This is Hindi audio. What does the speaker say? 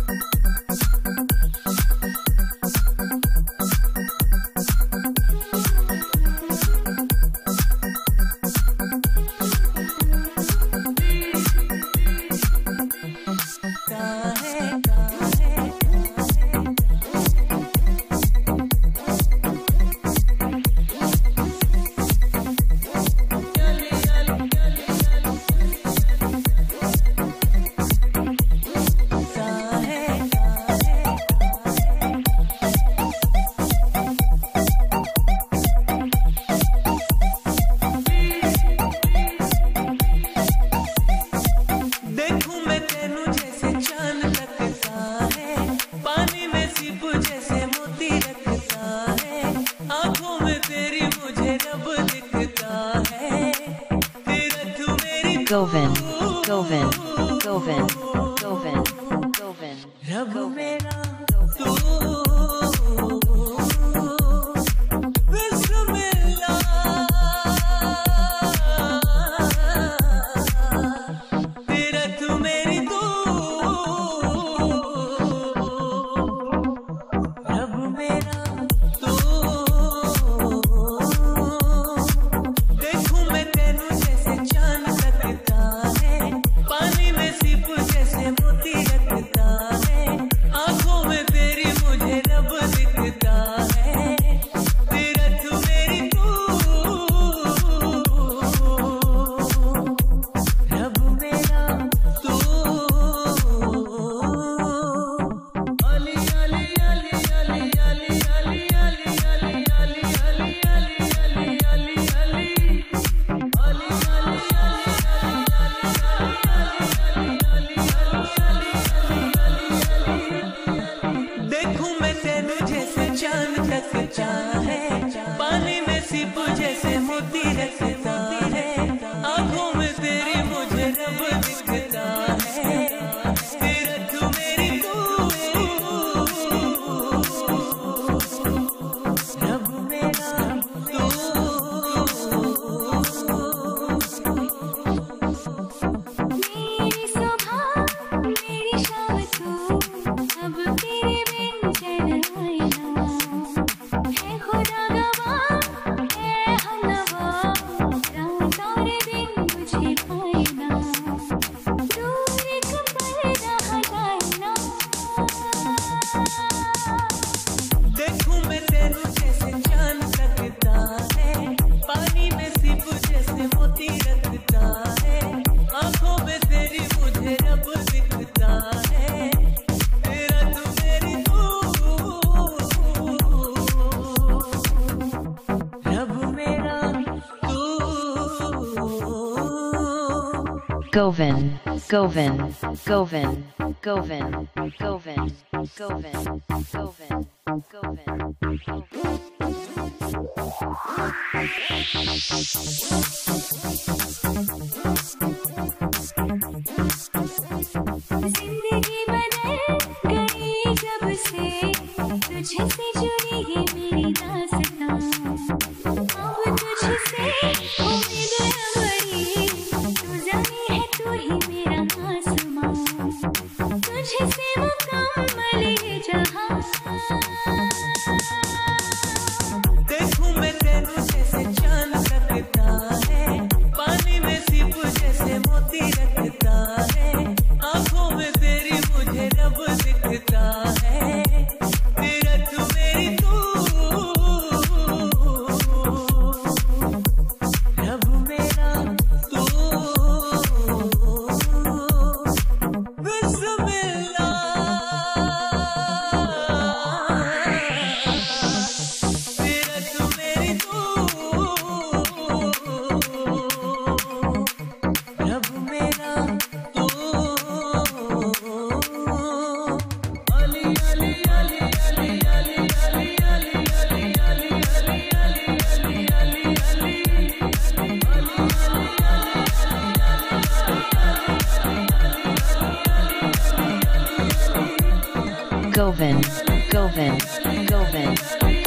Govind, Govind, Govind, Govind, Govind. रब मेरा तू बिस्मिल्लाह, तेरा तू मेरी तू, रब मेरा तू, देखूं मैं तेनू जैसे चांद रखता है, पानी में सीप जैसे मोती रखता है, आंखों में तेरी मुझे रब दिखता है, तेरा तू मेरी तू, रब मेरा तू, अली अली अली अली अली अली अली अली अली अली अली अली अली देखूं मैं तेनू जैसे चांद रखता है, पानी में सीप जैसे मोती रखता है, आंखों में तेरी मुझे रब दिखता है, तेरा तू मेरी तू, रब मेरा तू। मेरी सुबह मेरी शाम तू, अब तेरे बिन चैन आए ना, है खुदा गवाह है हमनवा, रात और दिन मुझे पाए ना, दूर एक पर्दा हटाए ना, देखूं मैं तेनू जैसे चांद रखता है, पानी में सीप जैसे मोती रखता है, आंखों में तेरी मुझे रब दिखता है, तेरा तू मेरी तू, रब मेरा तू। Govind, Govind, Govind, Govind, Govind, Govind, Govind, Govind. जिंदगी बदल गई जब से तुझसे जुड़ी है मेरी दास्तां, अब तुझसे उम्मीद है बड़ी, तू ज़मीं है तू ही मेरा आसमां, तुझसे मुकम्मल ये जहां, देखूं मैं तेनू जैसे चांद रखता है, पानी में सीप जैसे मोती रखता है, आंखों में तेरी मुझे रब दिखता है, तेरा तू मेरी तू, रब मेरा तू, बिस्मिल्लाह, तेरा तू मेरी तू, रब मेरा तू, Ali Ali Ali Ali Ali Ali Ali Ali Ali Ali Govind, Govind, Govind,